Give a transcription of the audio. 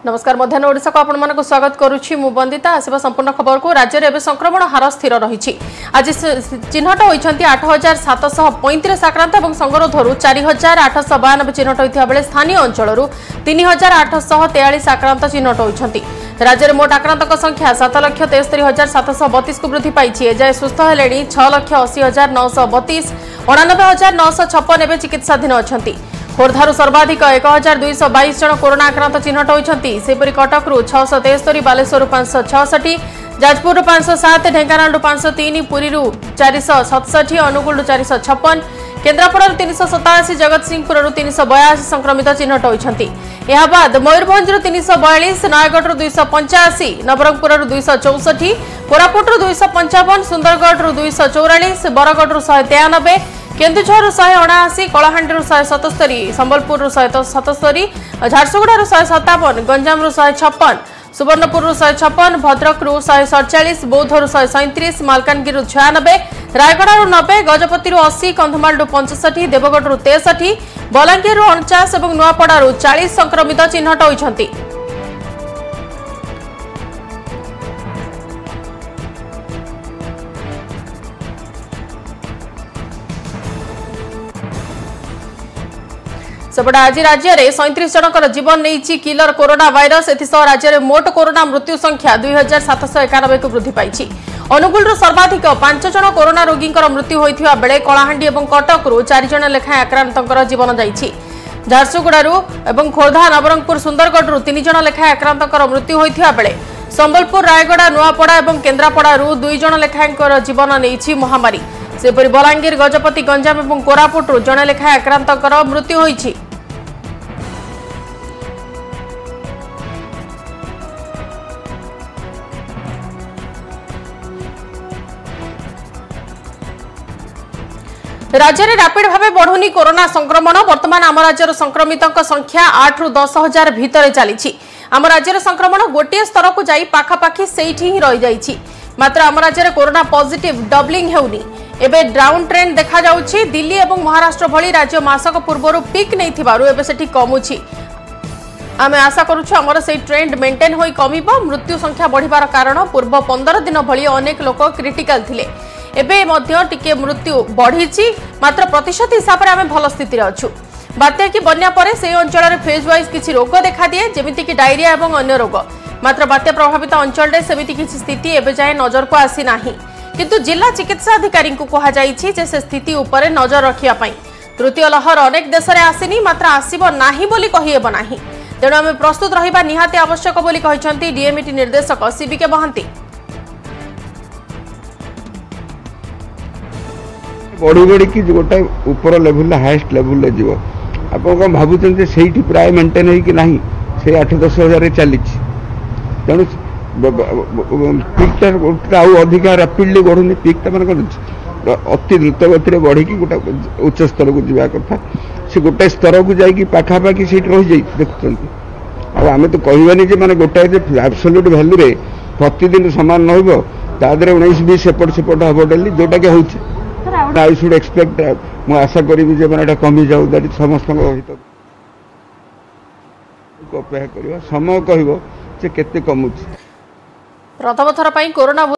नमस्कार मध्याह्न ओडिशा को आपण मानक स्वागत करुछि मु बंदिता आसीबा संपूर्ण खबर को राज्य रे संक्रमण हार स्थिर रही आज चिन्हट होइछंती 8735 आक्रांत और संगरोधरु 4892 चिन्हट होइथिया बेले स्थानीय अंचलरू 3843 आक्रांत चिन्हट होइछंती। राज्य में मोट आक्रांतक संख्या 7,73,732 को वृद्धि पाई। एजाए सुस्थ हेले 6,80,932 89,956 एवं चिकित्साधीन अच्छा। खोर्धारू सर्वाधिक 1,222 जन कोरोना आक्रांत चिन्हट होती। कटकू 673, बालेश्वर 566, जाजपुर 507, ढेंकानाल 503, पुरी 467, अनुगुल 456, केन्द्रापड़ा 387, जगतसिंहपुर 382 संक्रमित चिन्हट होती। यह बाद मयूरभंज 342, नयगढ़ 285, नवरंगपुर 264, कोरापुट 255, सुंदरगढ़ 244, बरगढ़ 193, केन्दुझर 179, कलाहांडी 177, संबलपुर 177, झारसुगुड़ा 157, गंजाम 156, सुवर्णपुर 156, भद्रक 147, बौद्धर 137, मालकानगिरी 96, रायगड़ा 90, गजपति 80, कंधमाल 65, देवगढ़ 63, बलांगीर 49 और नुआपड़ा 40 संक्रमित चिन्हट होती। सेपटे आज राज्य में 37 जनकर जीवन नहीं किलर कोरोना वायरस। एसह राज्य में मोट कोरोना मृत्यु संख्या 2791 को वृद्धि पाई। अनुगुल सर्वाधिक 5 जन कोरोना रोगी मृत्यु होता बेले कलाहांडी और कटकू 4 जन लेखाएं आक्रांतर जीवन जाइए। झारसुगुड़ू और खोर्धा, नवरंगपुर, सुंदरगढ़ 3 जन लेखाएं आक्रांतर मृत्यु होता बेले संबलपुर, रायगड़ा, नुआपड़ा और केन्द्रापड़ारू 2 जन लेखाएं जीवन नहीं महामारी। सेपरि बलांगीर, गजपति, गंजाम और कोरापुट जड़े लेखाएं आक्रांतर मृत्यु होती। राज्य में रैपिड भाव बढ़ुनी कोरोना संक्रमण। वर्तमान आम राज्यर संक्रमित संख्या 8 ରୁ 10,000 भितर चली। आम राज्यर संक्रमण गोटे स्तर को जाई पाखापाखि सेठी ही रही जाइछि। मात्र आम राज्य में कोरोना पॉजिटिव डबलिंग हेउनी। एबे डाउन ट्रेंड देखा जाउछि। दिल्ली और महाराष्ट्र भली राज्य मासक पूर्व पीक नहीं थिबारु एबे सेठी कमुछि। आमे आशा करूछु हमर से ट्रेंड मेंटेन होई कमिबो। मृत्यु संख्या बढ़िबार कारण पूर्व 15 दिन भली अनेक लोक क्रिटिकल थिले। एबे मध्य टिके मृत्यु बढ़ी, मात्र प्रतिशत हिसाब से आम भल स्थित अच्छु। बात्या कि बन्या परे से अंचल फेज वाइज किसी रोग देखा दिए जेमिति कि डायरिया और अन्य रोग। मात्र बात्या प्रभावित अंचल सेमिति किसी स्थिति एबे जाए नजर को आसी नाही। किंतु जिला चिकित्सा अधिकारी को कहा जाइछि जे से स्थिति उपरे नजर रखिया पई। तृतीय लहर अनेक देश में आसीनी, मात्र आसीबो नाही बोली कहिएबो नाही। तेणु आम प्रस्तुत रहिबा निहाती आवश्यक बोली कहिसंती डीएमईटी निर्देशक सीबीके महांती। बढ़ी बढ़ी कि गोटे ऊपर लेवल हाएस्ट लेवल जीव आप भावुं से प्राय मेंटेन हो कि नहीं से 8-10 हजार चली। तेणु पिकटा अधिका रैपिडली बढ़ुनी। पिकटा मान अति द्रुत गति बढ़ी गोटे उच्च स्तर को जावा कथा से गोटे स्तर को जाकि पाखापाखि से रही जाए देखुं। आम तो कहबानी माने गोटे एब्सोल्यूट भैल्यू रे प्रतिदिन सामान न तादे 19-20 एपट सेपट हम डेली जोटा कि हो। आई शुड एक्सपेक्ट मु आशा करी जे माने कमी जाऊ दैट समस्त हित को अपेक्षा करवा समय कहबो जे केते कमुछि। प्रथम थर पई कोरोना